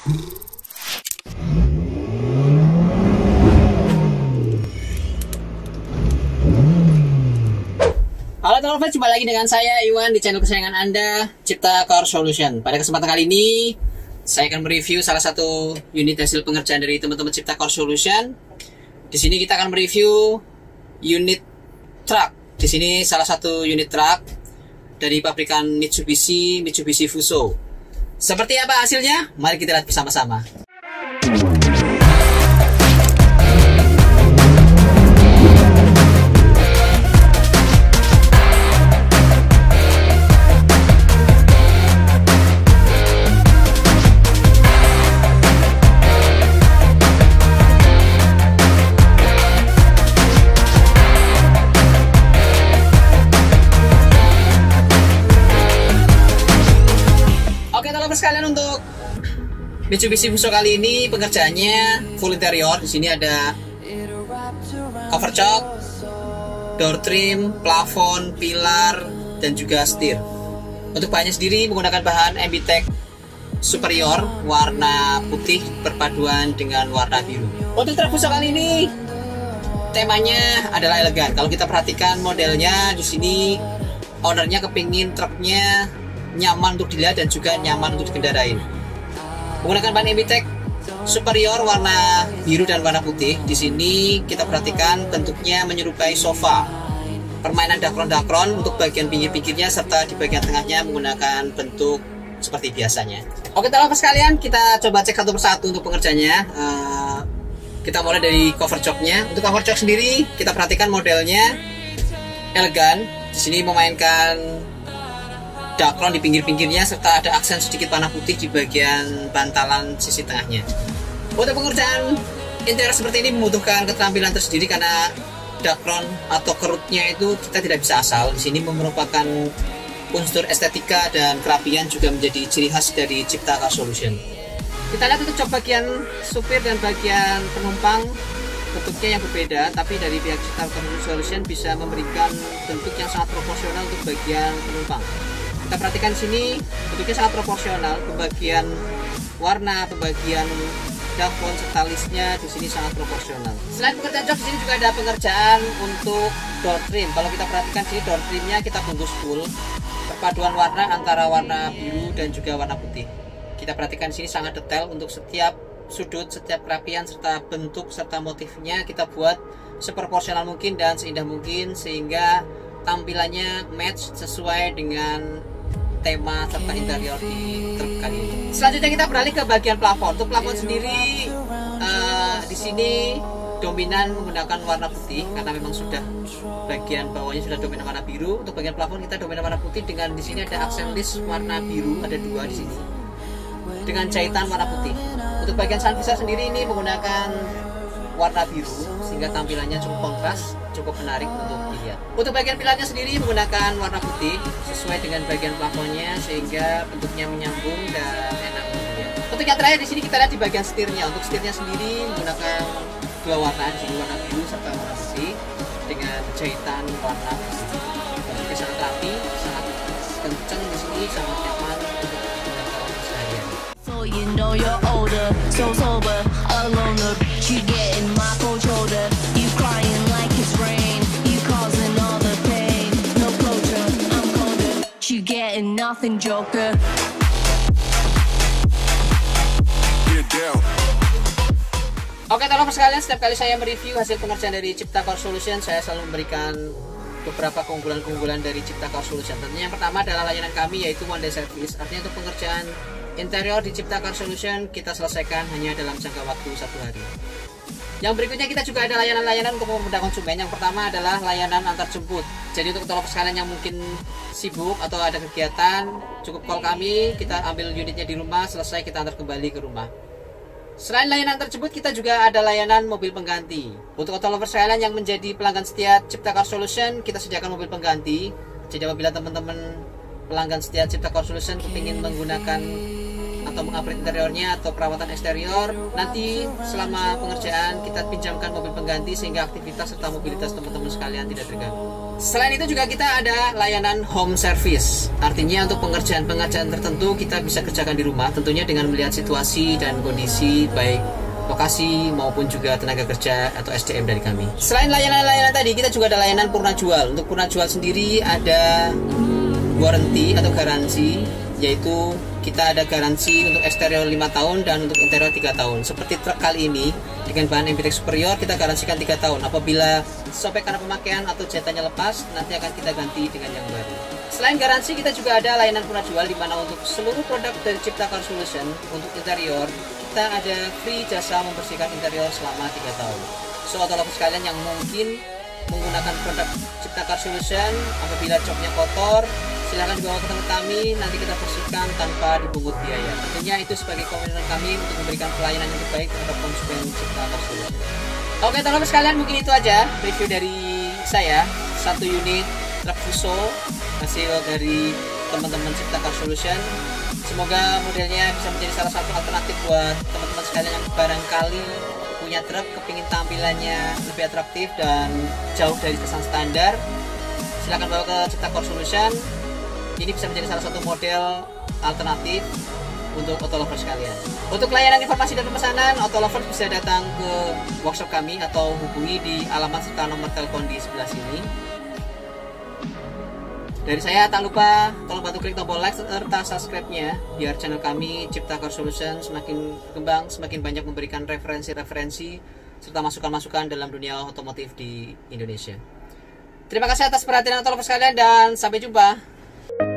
Halo teman-teman, jumpa lagi dengan saya Iwan di channel kesayangan Anda, Cipta Car Solution. Pada kesempatan kali ini, saya akan mereview salah satu unit hasil pengerjaan dari teman-teman Cipta Car Solution. Di sini kita akan mereview unit truk. Di sini salah satu unit truk dari pabrikan Mitsubishi Fuso. Seperti apa hasilnya? Mari kita lihat bersama-sama. Sekalian untuk Mitsubishi Fuso kali ini pengerjaannya full interior. Di sini ada cover shock, door trim, plafon, pilar, dan juga setir. Untuk bahannya sendiri menggunakan bahan MBTEC Superior warna putih perpaduan dengan warna biru. Untuk truk Fuso kali ini temanya adalah elegan. Kalau kita perhatikan modelnya di sini, ownernya kepingin truknya nyaman untuk dilihat dan juga nyaman untuk dikendarain. Menggunakan bahan MBTEC Superior warna biru dan warna putih. Di sini kita perhatikan bentuknya menyerupai sofa. Permainan dakron-dakron untuk bagian pinggir-pinggirnya serta di bagian tengahnya menggunakan bentuk seperti biasanya. Oke teman-teman sekalian, kita coba cek satu persatu untuk pengerjaannya. Kita mulai dari cover shocknya. Untuk cover shock sendiri kita perhatikan modelnya elegan. Di sini memainkan dakron di pinggir-pinggirnya serta ada aksen sedikit warna putih di bagian bantalan sisi tengahnya. Untuk pengerjaan interior seperti ini membutuhkan keterampilan tersendiri karena dakron atau kerutnya itu kita tidak bisa asal. Di sini merupakan unsur estetika dan kerapian juga menjadi ciri khas dari Cipta Car Solution. Kita lihat untuk jok bagian supir dan bagian penumpang bentuknya yang berbeda, tapi dari pihak Cipta Car Solution bisa memberikan bentuk yang sangat proporsional untuk bagian penumpang. Kita perhatikan sini bentuknya sangat proporsional, pembagian warna, pembagian dakron serta listnya di sini sangat proporsional. Selain pengerjaan jok, di sini juga ada pengerjaan untuk door trim. Kalau kita perhatikan sini door trimnya kita bungkus full, perpaduan warna antara warna biru dan juga warna putih. Kita perhatikan sini sangat detail untuk setiap sudut, setiap kerapian serta bentuk serta motifnya kita buat seproporsional mungkin dan seindah mungkin sehingga tampilannya match sesuai dengan tema serta interior di truk kali ini. Selanjutnya kita beralih ke bagian plafon. Untuk plafon sendiri di sini dominan menggunakan warna putih karena memang sudah bagian bawahnya sudah dominan warna biru. Untuk bagian plafon kita dominan warna putih dengan di sini ada aksen list warna biru, ada dua di sini dengan jahitan warna putih. Untuk bagian sun visor sendiri ini menggunakan warna biru sehingga tampilannya cukup kontras, cukup menarik untuk dilihat. Untuk bagian pilarnya sendiri menggunakan warna putih sesuai dengan bagian plafonnya sehingga bentuknya menyambung dan enak dilihat. Untuk yang terakhir di sini kita lihat di bagian setirnya. Untuk setirnya sendiri menggunakan dua warna, di sini warna biru serta warna putih dengan jahitan warna putih. Bentuknya sangat rapi, sangat kencang di sini, sangat nyaman untuk menggunakan keseharian. So you know you're older, so sober, alone the beach you get in my cold shoulder. You crying like it's rain, you causing all the pain. No closure, I'm colder, you getting nothing, Joker. Oke teman-teman sekalian, setiap kali saya mereview hasil pengerjaan dari Cipta Car Solution, saya selalu memberikan beberapa keunggulan-keunggulan dari Cipta Car Solution. Tentunya yang pertama adalah layanan kami yaitu one day service. Artinya untuk pengerjaan interior di Cipta Car Solution kita selesaikan hanya dalam jangka waktu 1 hari. Yang berikutnya kita juga ada layanan-layanan untuk mempermudah konsumen. Yang pertama adalah layanan antar jemput. Jadi untuk teman-teman sekalian yang mungkin sibuk atau ada kegiatan, cukup call kami, kita ambil unitnya di rumah, selesai kita antar kembali ke rumah. Selain layanan tersebut, kita juga ada layanan mobil pengganti. Untuk auto-lover sekalian yang menjadi pelanggan setia Cipta Car Solution, kita sediakan mobil pengganti. Jadi apabila teman-teman pelanggan setia Cipta Car Solution kepingin menggunakan atau mengupgrade interiornya atau perawatan eksterior, nanti selama pengerjaan kita pinjamkan mobil pengganti sehingga aktivitas serta mobilitas teman-teman sekalian tidak terganggu. Selain itu juga kita ada layanan home service. Artinya untuk pengerjaan-pengerjaan tertentu kita bisa kerjakan di rumah, tentunya dengan melihat situasi dan kondisi baik lokasi maupun juga tenaga kerja atau SDM dari kami. Selain layanan-layanan tadi, kita juga ada layanan purna jual. Untuk purna jual sendiri ada warranty atau garansi, yaitu kita ada garansi untuk eksterior 5 tahun dan untuk interior 3 tahun. Seperti truk kali ini dengan bahan MBTEX superior kita garansikan 3 tahun. Apabila sobek karena pemakaian atau jahitannya lepas, nanti akan kita ganti dengan yang baru. Selain garansi, kita juga ada layanan purna jual, di mana untuk seluruh produk dari Cipta Car Solution untuk interior kita ada free jasa membersihkan interior selama 3 tahun. So, atau sekalian yang mungkin menggunakan produk Cipta Car Solution, apabila joknya kotor, silahkan dibawa ke tempat kami, nanti kita bersihkan tanpa dipungut biaya. Tentunya itu sebagai komitmen kami untuk memberikan pelayanan yang terbaik terhadap konsumen Cipta Car Solution. Oke teman-teman sekalian, mungkin itu aja review dari saya. 1 unit truk Fuso hasil dari teman-teman Cipta Car Solution. Semoga modelnya bisa menjadi salah satu alternatif buat teman-teman sekalian yang barangkali punya truk, kepingin tampilannya lebih atraktif dan jauh dari kesan standar. Silahkan bawa ke Cipta Car Solution. Ini bisa menjadi salah satu model alternatif untuk autolovers sekalian. Untuk layanan informasi dan pemesanan, autolovers bisa datang ke workshop kami atau hubungi di alamat serta nomor telepon di sebelah sini. Dari saya, tak lupa tolong bantu klik tombol like serta subscribe-nya biar channel kami Cipta Car Solution semakin berkembang, semakin banyak memberikan referensi-referensi serta masukan-masukan dalam dunia otomotif di Indonesia. Terima kasih atas perhatian autolovers sekalian dan sampai jumpa.